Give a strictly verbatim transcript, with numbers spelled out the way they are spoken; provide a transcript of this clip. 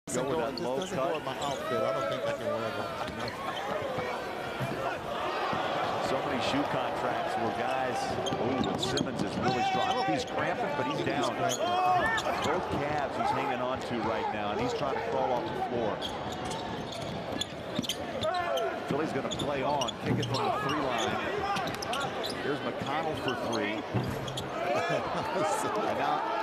Go with that low doesn't cut. go with my outfit. I don't think I can wear that. So many shoe contracts where guys, oh, and Simmons is really strong. I don't know if he's cramping, but he's down. Both calves he's hanging on to right now, and he's trying to crawl off the floor. Philly's going to play on, kick it from the three line. Here's McConnell for three. And now